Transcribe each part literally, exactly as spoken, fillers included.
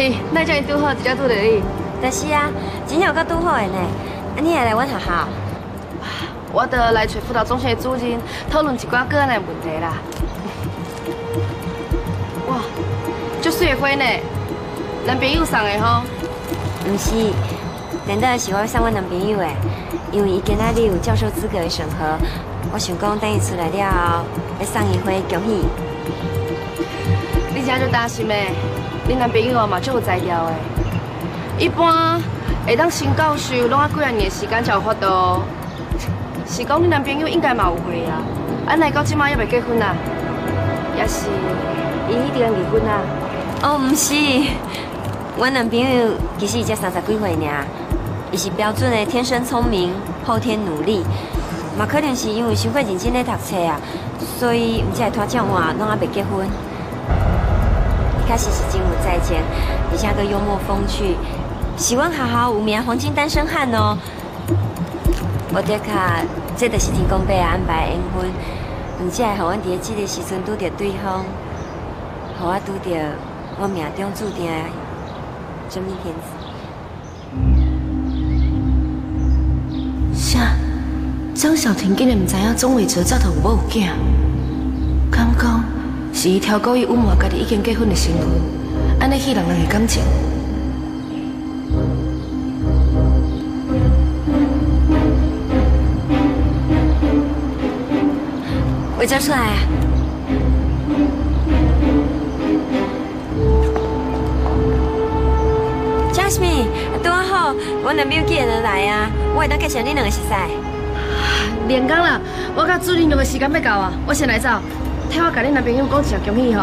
咪，那叫你拄好，直接拄着你。 就是啊，真有够拄好的呢。啊，你也来阮学校？ 我得来找辅导中心的主任讨论一寡个案的问题啦。哇，足水的花呢，男朋友送的吼？ 唔是，难道是我送我男朋友的？因为伊今仔日有教授资格的审核，我想讲等伊出来了后，要送伊花恭喜。 你真就担心的，你男朋友嘛足有才调的。一般会当升教授，拢啊几啊年的时间才有法度。是讲你男朋友应该嘛有会啊，啊奈到即马还未结婚啊？也是伊已经离婚啊？ 哦，唔是，我男朋友其实伊才三十几岁尔，伊是标准的天生聪明，后天努力，嘛可能是因为伤过认真咧读册啊，所以唔才会拖这么晚，拢还未结婚。一开始是真有才情，而且个幽默风趣，是阮学校有名黄金单身汉哦。我得卡，这就是天公伯啊安排缘分，而且会互阮伫咧这个时阵拄着对方，互我拄着我命中注定的真命天子。 啥？张小婷竟然唔知影钟伟哲早就有某有囝，敢讲是伊挑故意隐瞒家己已经结婚的身份，安尼戏人人的感情。 伟哲出来啊！Jasmine， 拄啊好，我男朋友既然就来啊，我会当介绍你两个熟识。 连工啦，我甲主任约的时间要到啊，我先来走，替我甲你男朋友讲一声恭喜吼。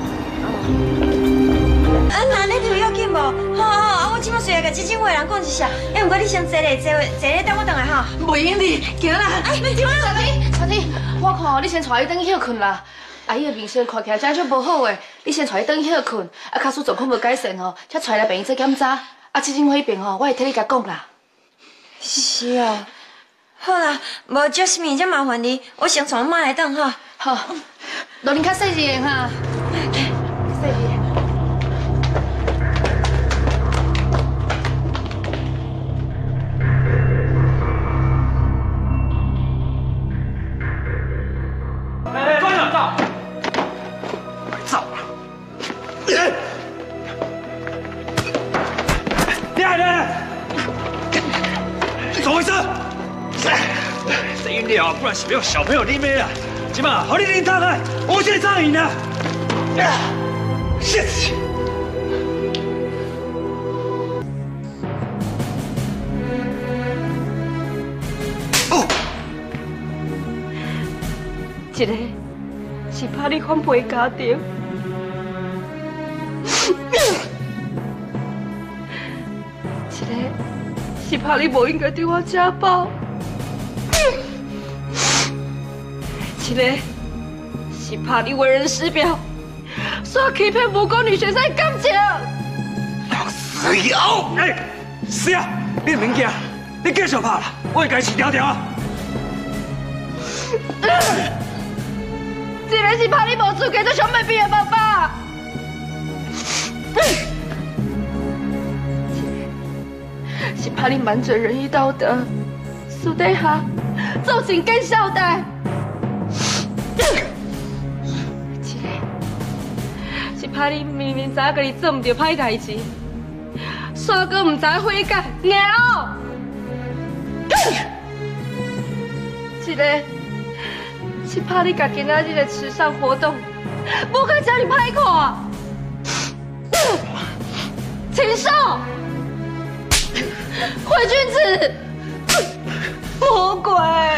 啊，那你就要紧无？好好好，啊，我即摆随来甲基金会人讲一声。哎，不过你先坐咧，坐坐咧，等我回来哈。 袂用你，行啦。 哎，你听我小婷，小婷，我看你先带伊转去休困啦。阿姨的面色看起来真足无好诶，你先带伊转去休困，啊，假使状况无改善吼，才带来病院做检查。啊，基金会迄边吼，我会替你甲讲啦。 是啊。好啦，无 Jasmine， 真麻烦你，我先带妈来等哈。 好，路恁较细致的哈。细致。 哎，抓紧照！照啊！厉害的！怎么回事？这饮料不然是没有小朋友啉的啦。今嘛好你啉汤啊，我先上瘾啊！谢谢。哦， 一个是怕你反背家庭，一个是怕你无应该对我家暴。一个是怕你为人师表，说欺骗无辜女学生的感情。 老死妖！哎，是啊，你的物件，你继续拍啦，我会家饲条条啊。 一个是怕你无资格做小妹妹的爸爸，一个是怕你满嘴仁义道德，私底下造成更孝代。一个是怕你明明知影家己做唔对歹代志，煞搁唔知悔改，硬哦。一个是怕你家今仔日的慈善活动，无去叫你歹看。禽兽，伪君子，魔鬼。